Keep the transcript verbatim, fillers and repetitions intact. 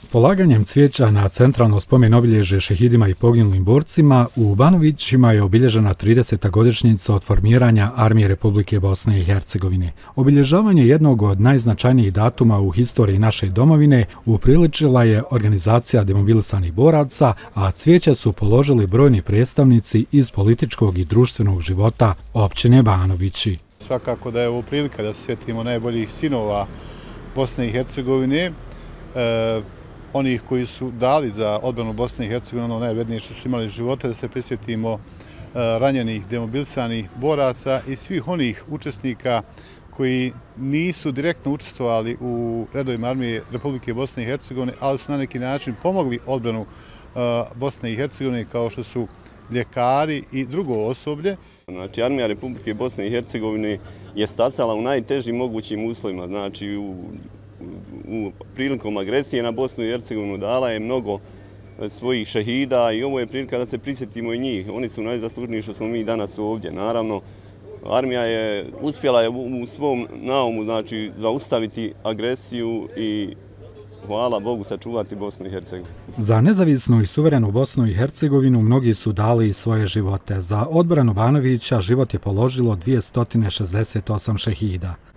Polaganjem cvijeća na centralno spomen obilježje šehidima i poginulim borcima u Banovićima je obilježena trideseta godišnjica od formiranja Armije Republike Bosne i Hercegovine. Obilježavanje jednog od najznačajnijih datuma u historiji naše domovine upriličila je organizacija demobilisanih boraca, a cvijeća su položili brojni predstavnici iz političkog i društvenog života općine Banovići. Svakako da je ovo prilika da se sjetimo najboljih sinova Bosne i Hercegovine, e, onih koji su dali za odbranu Bosne i Hercegovine, ono najvrednije što su imali živote, da se prisjetimo ranjenih demobilisanih boraca i svih onih učesnika koji nisu direktno učestvovali u redovima Armije Republike Bosne i Hercegovine, ali su na neki način pomogli odbranu Bosne i Hercegovine, kao što su ljekari i drugo osoblje. Znači, Armija Republike Bosne i Hercegovine je stasala u najtežim mogućim uslovima, znači u u prilikom agresije na Bosnu i Hercegovinu dala je mnogo svojih šehida i ovo je prilika da se prisjetimo i njih. Oni su najzaslužniji što smo mi danas ovdje. Naravno, armija je uspjela je u svom naumu, znači, zaustaviti agresiju i hvala Bogu sačuvati Bosnu i Hercegovinu. Za nezavisnu i suverenu Bosnu i Hercegovinu mnogi su dali svoje živote. Za odbranu Banovića život je položilo dvjesto šezdeset osam šehida.